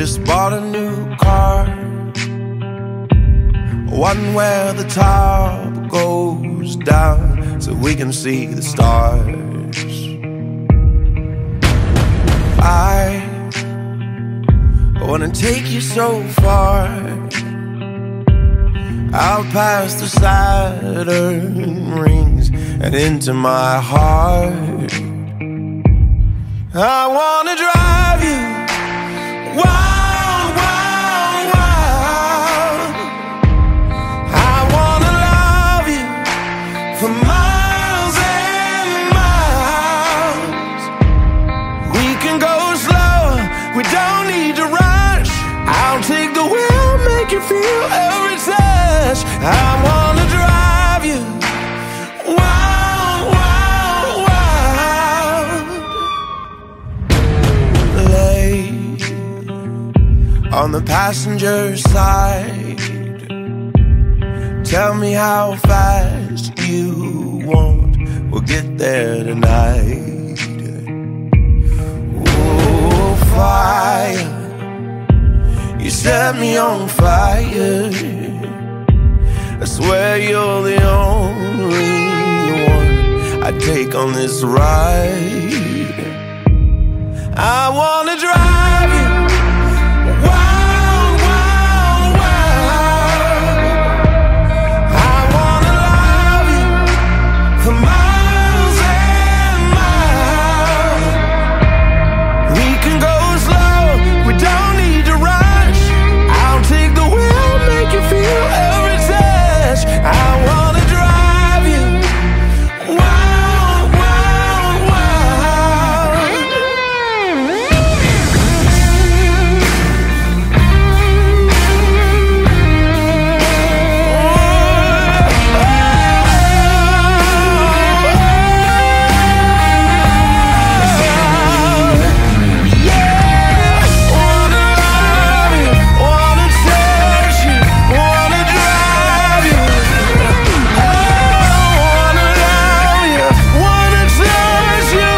just bought a new car, one where the top goes down so we can see the stars. I wanna take you so far, out past the Saturn rings and into my heart. I wanna drive you wild, wild, wild. I wanna love you for miles and miles. We can go slow, we don't need to rush. I'll take the wheel, make you feel every touch. I wanna drive you wild, wild, wild. Lay on the passenger side, tell me how fast you want, we'll get there tonight. Oh, fire, you set me on fire. I swear you're the only one I take on this ride. I wanna drive you wild, wild, wild. I wanna love you for miles and miles. We can go slow, we don't need to rush. I'll take the wheel, make you feel every touch. I wanna drive you wild, wild, wild. Yeah, wanna love you, wanna touch you, wanna drive you. Wanna love you, wanna touch you.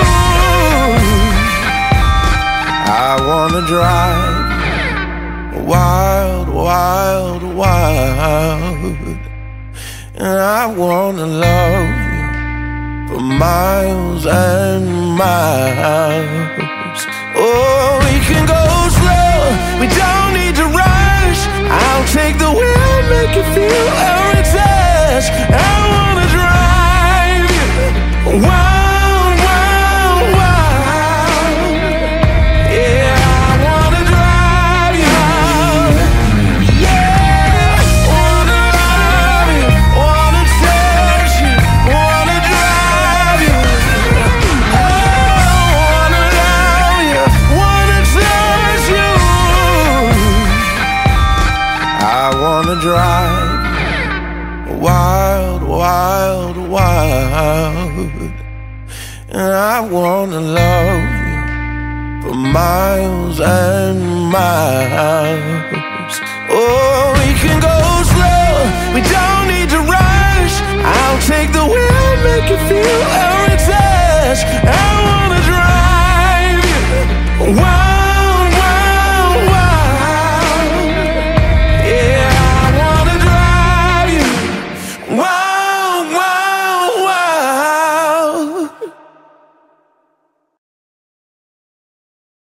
I wanna drive wild, wild, wild. And I wanna love you for miles and miles. Oh, we can go slow, we don't need to rush. I'll take the wheel, make you feel every touch. I wanna drive you wild, wild, wild. Yeah, I wanna drive you. Yeah, wanna love you, wanna touch you, wanna drive you. Oh, wanna love you, wanna touch you. I wanna drive wild, wild, wild. And I wanna love you for miles and miles. Oh, we can go slow.